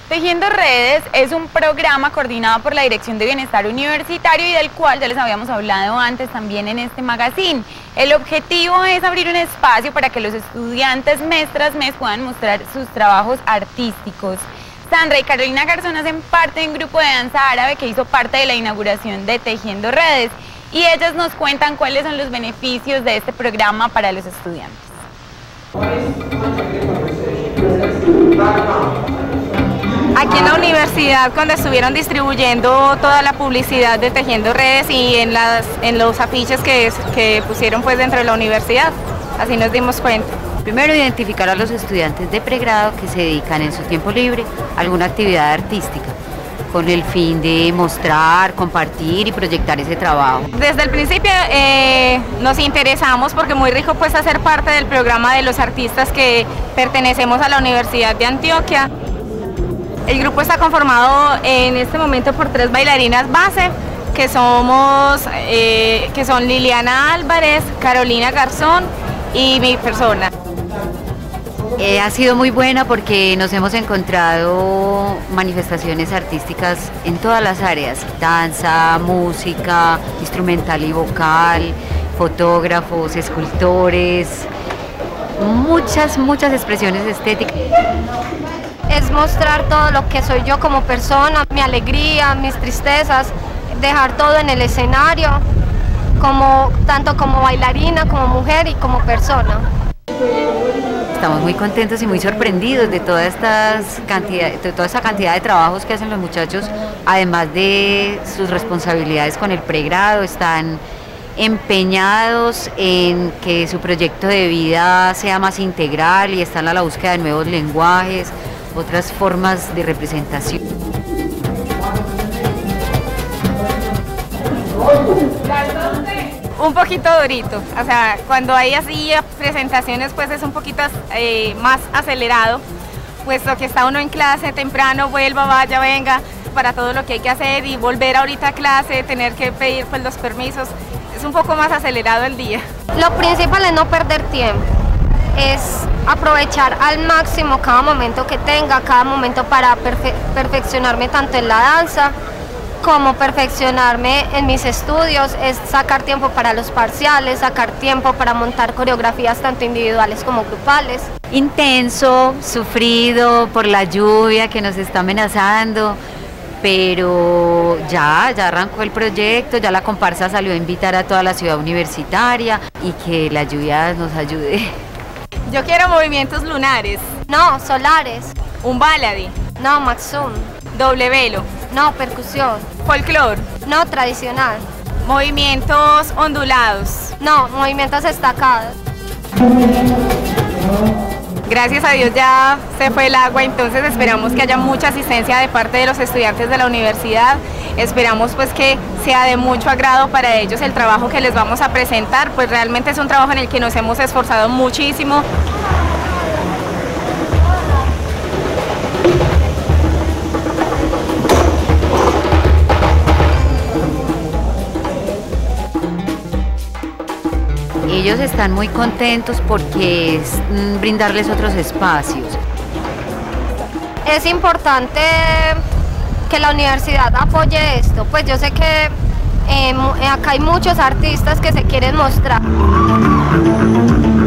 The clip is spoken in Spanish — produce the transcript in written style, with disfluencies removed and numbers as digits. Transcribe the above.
Tejiendo Redes es un programa coordinado por la Dirección de Bienestar Universitario y del cual ya les habíamos hablado antes también en este magazine. El objetivo es abrir un espacio para que los estudiantes mes tras mes puedan mostrar sus trabajos artísticos. Sandra y Carolina Garzón hacen parte de un grupo de danza árabe que hizo parte de la inauguración de Tejiendo Redes y ellas nos cuentan cuáles son los beneficios de este programa para los estudiantes. Aquí en la universidad, cuando estuvieron distribuyendo toda la publicidad de Tejiendo Redes y en los afiches que pusieron pues dentro de la universidad, así nos dimos cuenta. Primero, identificar a los estudiantes de pregrado que se dedican en su tiempo libre a alguna actividad artística, con el fin de mostrar, compartir y proyectar ese trabajo. Desde el principio nos interesamos porque muy rico pues hacer parte del programa de los artistas que pertenecemos a la Universidad de Antioquia. El grupo está conformado en este momento por 3 bailarinas base, que son Liliana Álvarez, Carolina Garzón y mi persona. Ha sido muy buena porque nos hemos encontrado manifestaciones artísticas en todas las áreas: danza, música, instrumental y vocal, fotógrafos, escultores, muchas expresiones estéticas. Es mostrar todo lo que soy yo como persona, mi alegría, mis tristezas, dejar todo en el escenario, tanto como bailarina, como mujer y como persona. Estamos muy contentos y muy sorprendidos de toda esta cantidad de trabajos que hacen los muchachos, además de sus responsabilidades con el pregrado. Están empeñados en que su proyecto de vida sea más integral y están a la búsqueda de nuevos lenguajes, otras formas de representación. Un poquito durito, o sea, cuando hay así presentaciones pues es un poquito más acelerado, puesto que está uno en clase temprano, vuelva, vaya, venga, para todo lo que hay que hacer y volver ahorita a clase, tener que pedir pues los permisos, es un poco más acelerado el día. Lo principal es no perder tiempo, es aprovechar al máximo cada momento que tenga, cada momento para perfeccionarme tanto en la danza como perfeccionarme en mis estudios, es sacar tiempo para los parciales, sacar tiempo para montar coreografías tanto individuales como grupales. Intenso, sufrido por la lluvia que nos está amenazando, pero ya arrancó el proyecto, ya la comparsa salió a invitar a toda la ciudad universitaria y que la lluvia nos ayude. Yo quiero movimientos lunares. No, solares. Un baladi. No, maxum. Doble velo. No, percusión. Folclor. No, tradicional. Movimientos ondulados. No, movimientos estacados. Gracias a Dios ya se fue el agua, entonces esperamos que haya mucha asistencia de parte de los estudiantes de la universidad. Esperamos pues que sea de mucho agrado para ellos el trabajo que les vamos a presentar, pues realmente es un trabajo en el que nos hemos esforzado muchísimo. Ellos están muy contentos porque es brindarles otros espacios. Es importante que la universidad apoye esto, pues yo sé que acá hay muchos artistas que se quieren mostrar.